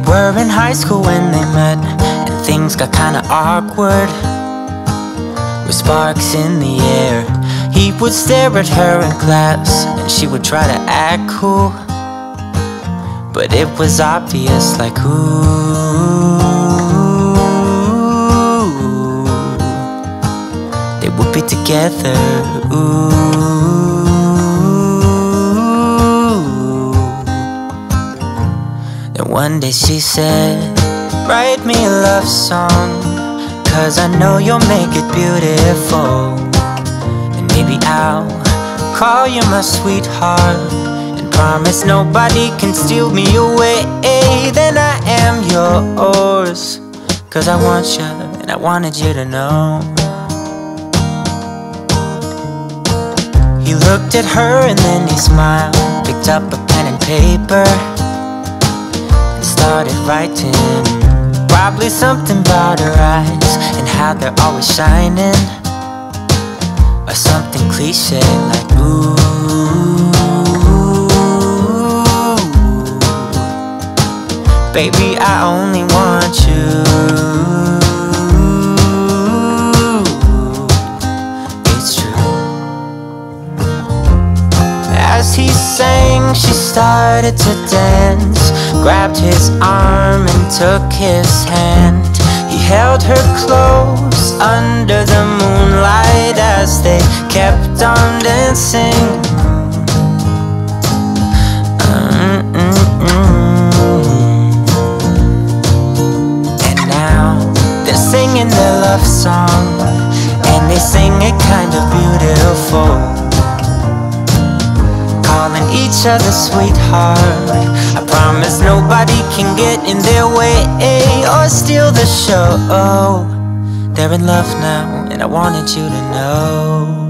were in high school when they met, and things got kinda awkward. With sparks in the air, he would stare at her in class, and she would try to act cool, but it was obvious, like, ooh, they would be together, ooh. Then one day she said, write me a love song, 'cause I know you'll make it beautiful. And maybe I'll call you my sweetheart, and promise nobody can steal me away. Then I am yours, 'cause I want you, and I wanted you to know. He looked at her and then he smiled, picked up a pen and paper, and started writing. Probably something about her eyes and how they're always shining, or something cliche like, ooh, baby, I only want you. It's true. As he sang, she started to dance, grabbed his arm and took his hand. He held her close under the moonlight as they kept on dancing. And now they're singing their love song, and they sing it kind of beautiful, calling each other sweetheart. I promise nobody can get in their way or steal the show. They're in love now, and I wanted you to know.